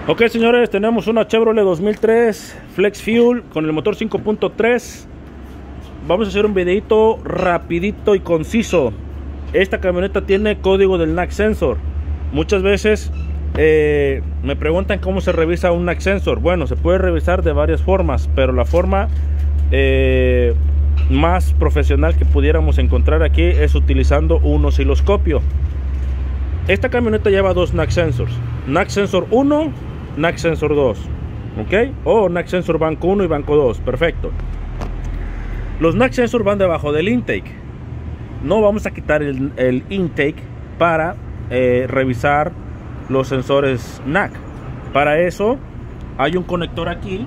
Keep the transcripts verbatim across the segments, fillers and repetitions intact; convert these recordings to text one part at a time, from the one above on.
Ok, señores, tenemos una Chevrolet dos mil tres Flex Fuel con el motor cinco punto tres. Vamos a hacer un videito rapidito y conciso. Esta camioneta tiene código del N A C Sensor. Muchas veces eh, me preguntan cómo se revisa un N A C Sensor. Bueno, se puede revisar de varias formas, pero la forma eh, más profesional que pudiéramos encontrar aquí es utilizando un osciloscopio. Esta camioneta lleva dos N A C Sensors: N A C Sensor uno, N A C Sensor dos, ok, o N A C Sensor banco uno y banco dos. Perfecto. Los N A C Sensor van debajo del intake. No vamos a quitar el, el intake para eh, revisar los sensores N A C. Para eso hay un conector aquí,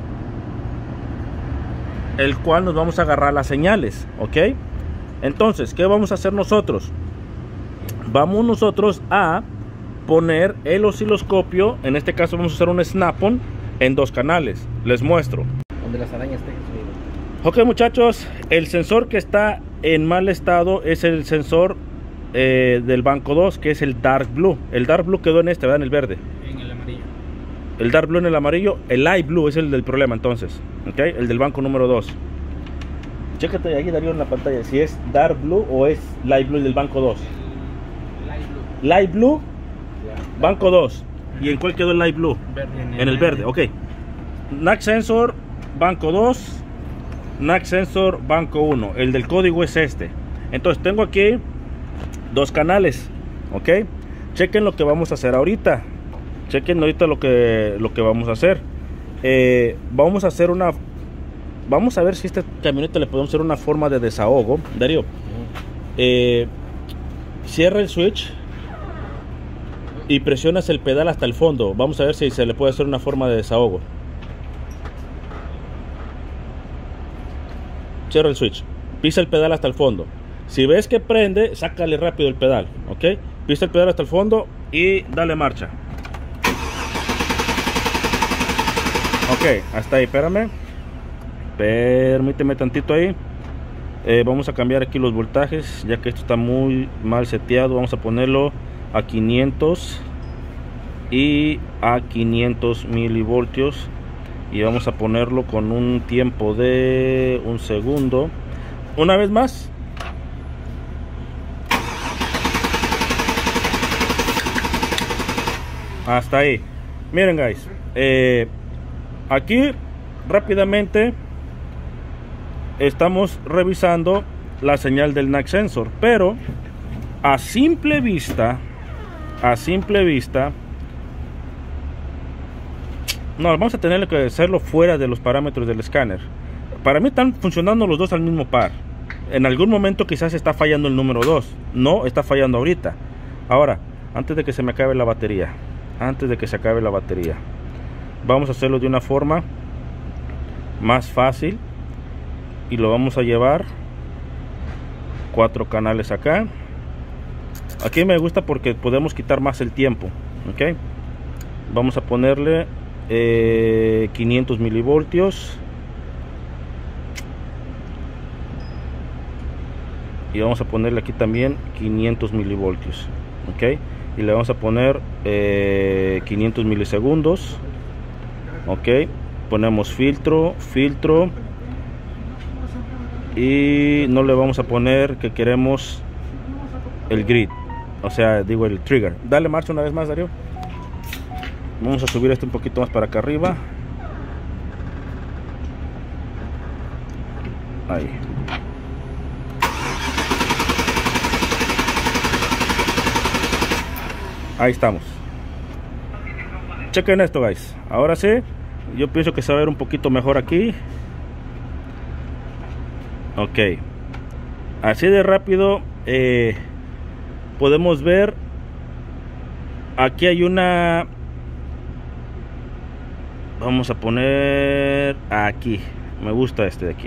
el cual nos vamos a agarrar las señales, ok. Entonces, ¿qué vamos a hacer nosotros? Vamos nosotros a poner el osciloscopio. En este caso vamos a usar un Snap-on en dos canales. Les muestro. Donde las arañas estén. Ok, muchachos, el sensor que está en mal estado es el sensor eh, del banco dos, que es el Dark Blue. El Dark Blue quedó en este, ¿verdad? En el verde. En el amarillo. El Dark Blue en el amarillo. El Light Blue es el del problema, entonces. Ok, el del banco número dos. Chécate ahí, Darío, en la pantalla, si es Dark Blue o es Light Blue el del banco dos. Light Blue. Light Blue, banco dos. ¿Y en cuál quedó el Light Blue? Verde, en, el en el verde, ok. N A C Sensor, banco dos. N A C Sensor, banco uno. El del código es este. Entonces tengo aquí dos canales, ok. Chequen lo que vamos a hacer ahorita. Chequen ahorita lo que, lo que vamos a hacer. Eh, vamos a hacer una... Vamos a ver si a esta camioneta le podemos hacer una forma de desahogo. Darío, eh, cierra el switch y presionas el pedal hasta el fondo. Vamos a ver si se le puede hacer una forma de desahogo. Cierra el switch, pisa el pedal hasta el fondo. Si ves que prende, sácale rápido el pedal, ok. Pisa el pedal hasta el fondo y dale marcha. Ok, hasta ahí, espérame. Permíteme tantito ahí. eh, Vamos a cambiar aquí los voltajes, ya que esto está muy mal seteado. Vamos a ponerlo a quinientos y a quinientos milivoltios. Y vamos a ponerlo con un tiempo de un segundo. Una vez más. Hasta ahí. Miren, guys, eh, aquí rápidamente estamos revisando la señal del N A C Sensor, pero a simple vista, a simple vista, no, vamos a tener que hacerlo fuera de los parámetros del escáner. Para mí están funcionando los dos al mismo par. En algún momento quizás está fallando el número dos. No, está fallando ahorita. Ahora, antes de que se me acabe la batería, antes de que se acabe la batería, vamos a hacerlo de una forma más fácil. Y lo vamos a llevar cuatro canales acá. Aquí me gusta porque podemos quitar más el tiempo, ok. Vamos a ponerle eh, quinientos milivoltios y vamos a ponerle aquí también quinientos milivoltios, ok. Y le vamos a poner eh, quinientos milisegundos, ok. Ponemos filtro, filtro, y no le vamos a poner que queremos el grid, o sea, digo el trigger. Dale marcha una vez más, Darío. Vamos a subir esto un poquito más para acá arriba. Ahí. Ahí estamos. Chequen esto, guys. Ahora sí, yo pienso que se va a ver un poquito mejor aquí. Ok, así de rápido eh, podemos ver. Aquí hay una... Vamos a poner aquí. Me gusta este de aquí.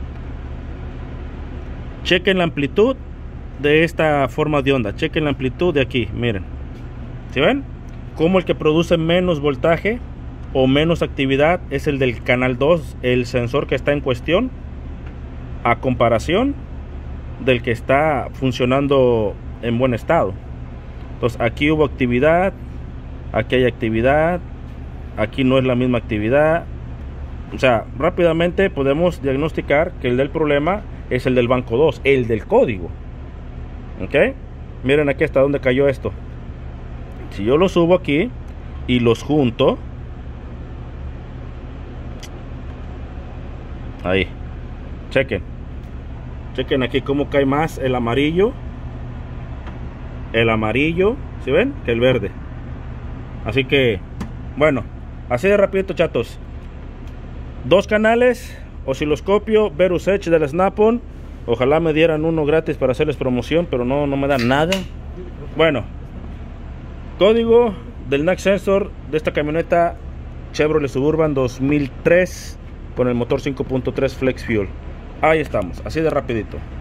Chequen la amplitud de esta forma de onda. Chequen la amplitud de aquí. Miren, ¿sí ven? Como el que produce menos voltaje o menos actividad es el del canal dos, el sensor que está en cuestión, a comparación del que está funcionando en buen estado. Entonces aquí hubo actividad, aquí hay actividad, aquí no es la misma actividad. O sea, rápidamente podemos diagnosticar que el del problema es el del banco dos, el del código. Ok, miren aquí hasta dónde cayó esto. Si yo lo subo aquí y los junto, ahí, chequen, chequen aquí cómo cae más el amarillo, el amarillo, ¿sí ven? Que el verde. Así que, bueno, así de rapidito, chatos. Dos canales, osciloscopio Verus Edge del Snap-on. Ojalá me dieran uno gratis para hacerles promoción, pero no, no me dan nada. Bueno, código del N A C Sensor de esta camioneta Chevrolet Suburban dos mil tres con el motor cinco punto tres Flex Fuel. Ahí estamos, así de rapidito.